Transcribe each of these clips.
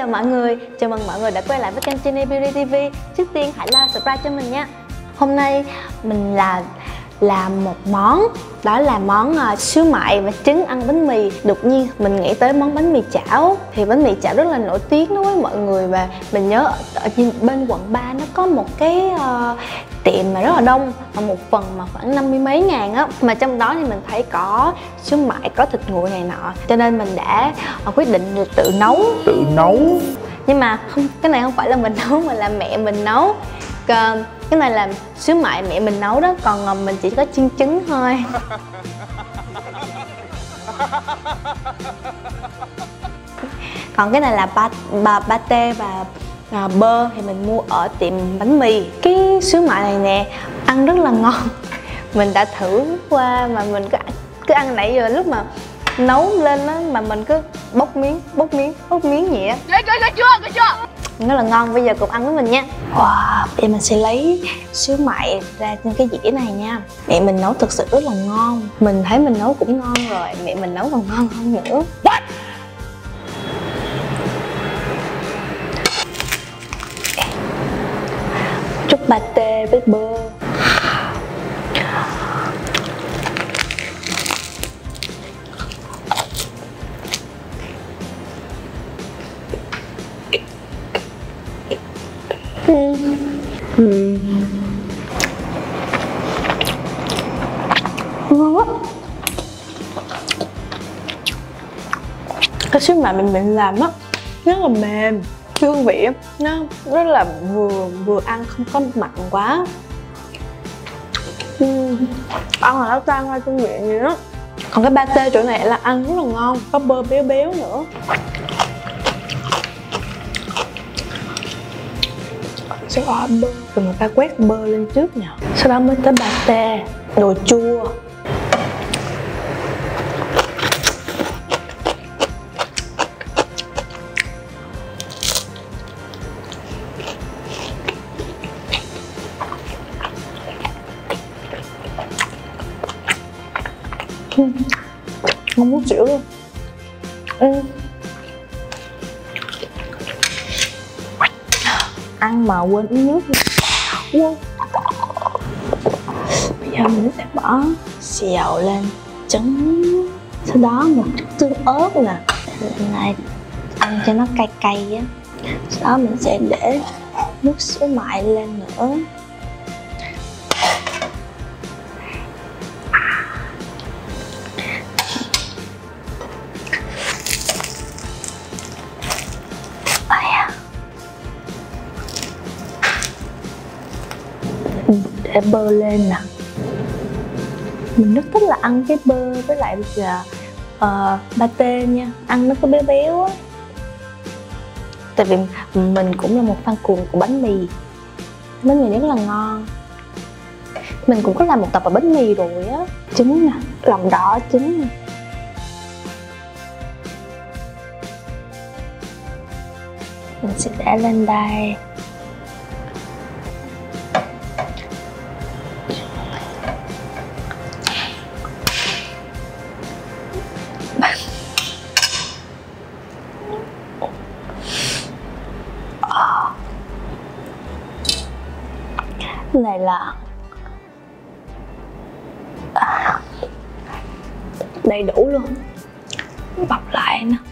chào mọi người, chào mừng mọi người đã quay lại với kênh Jenny Beauty TV. Trước tiên hãy like, subscribe cho mình nha. Hôm nay mình làm một món, đó là món xíu mại và trứng ăn bánh mì. Đột nhiên mình nghĩ tới món bánh mì chảo. Thì bánh mì chảo rất là nổi tiếng đối với mọi người. Và mình nhớ ở bên quận 3 nó có một cái tiệm mà rất là đông, một phần mà khoảng 50 mấy ngàn á. Mà trong đó thì mình thấy có xíu mại, có thịt nguội này nọ. Cho nên mình đã quyết định là tự nấu. Nhưng mà không, cái này không phải là mình nấu mà là mẹ mình nấu. Cái này là xíu mại mẹ mình nấu đó, còn mình chỉ có chiên trứng thôi. Còn cái này là pate và bơ thì mình mua ở tiệm bánh mì. Cái xíu mại này nè, ăn rất là ngon. Mình đã thử qua mà mình cứ ăn nãy giờ, lúc mà nấu lên đó mà mình cứ bốc miếng vậy á. Ghê chưa? Rất là ngon, bây giờ cùng ăn với mình nha. Wow, bây giờ mình sẽ lấy xíu mại ra trên cái dĩa này nha. Mẹ mình nấu thực sự rất là ngon. Mình thấy mình nấu cũng ngon rồi, mẹ mình nấu còn ngon hơn nữa. What? Chút pate với bơ. Ngon quá. Cái xíu mại mình làm á rất là mềm, hương vị nó rất là vừa ăn, không có mặn quá. Ăn là nó tan ra trong miệng vậy đó. Còn cái pate chỗ này là ăn rất là ngon, có bơ béo béo nữa. Sẽ bỏ bơ, rồi người ta quét bơ lên trước nè, sau đó mới tới pate, đồ chua. Không muốn chịu luôn. Ăn mà quên uống nước. Wow. Bây giờ mình sẽ bỏ xèo lên trứng, sau đó một chút tương ớt nè, này ăn cho nó cay cay á. Sau đó mình sẽ để nước xíu mại lên nữa. Để bơ lên nè. Mình rất thích là ăn cái bơ với lại pate nha, ăn nó có béo béo á. Tại vì mình cũng là một fan cuồng của bánh mì rất là ngon. Mình cũng có làm một tập ở bánh mì rồi á. Trứng nè, lòng đỏ trứng nè. Mình sẽ để lên đây. Cái này là đầy đủ luôn, bọc lại nè.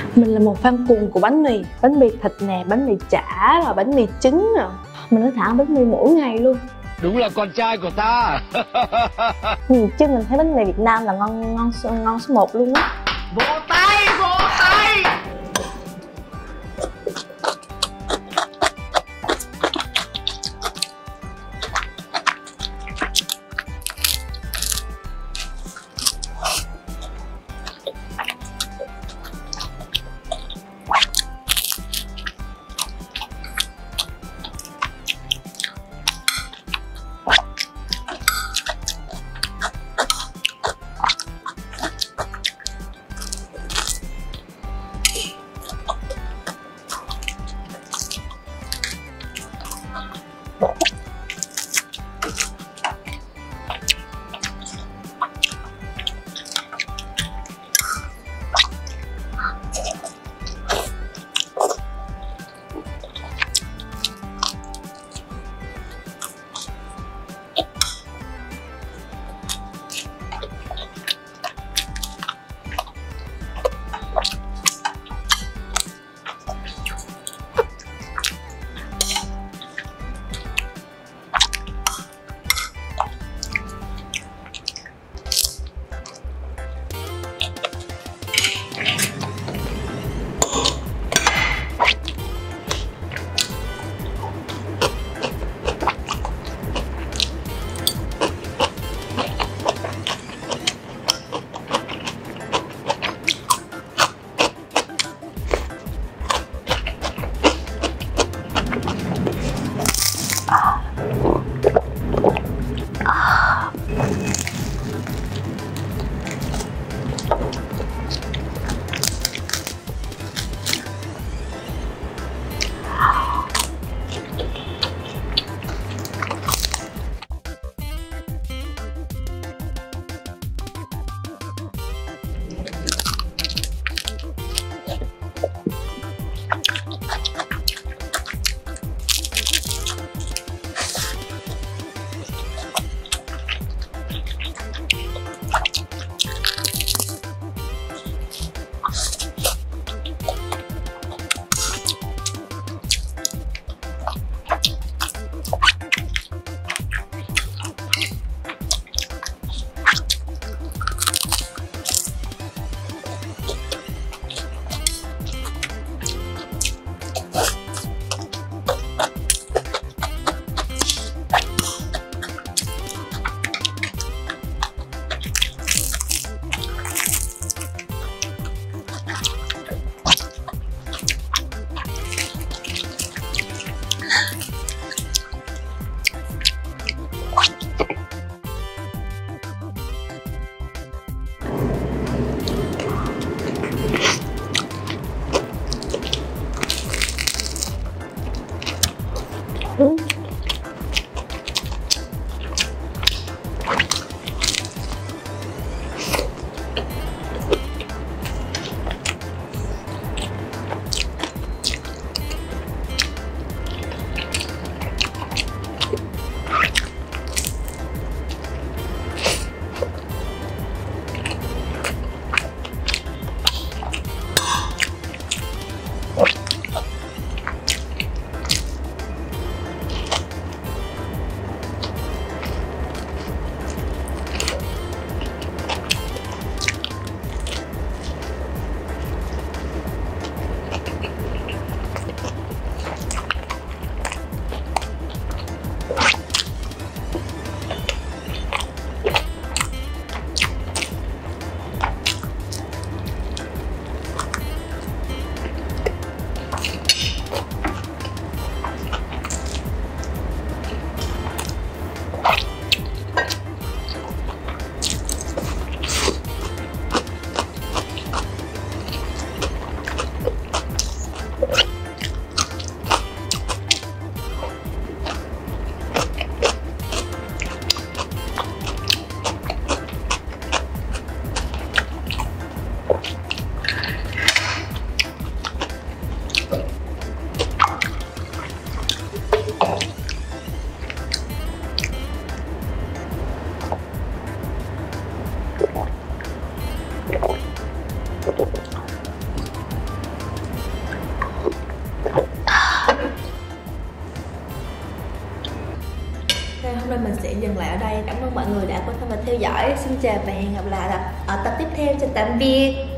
Mình là một fan cuồng của bánh mì thịt nè, bánh mì chả, rồi bánh mì trứng nè. Mình nói thẳng bánh mì mỗi ngày luôn. Đúng là con trai của ta. Chứ mình thấy bánh mì Việt Nam là ngon số 1 luôn á. Vỗ tay, vỗ tay. Ok, hôm nay mình sẽ dừng lại ở đây. Cảm ơn mọi người đã quan tâm và theo dõi. Xin chào và hẹn gặp lại ở tập tiếp theo. Chào tạm biệt.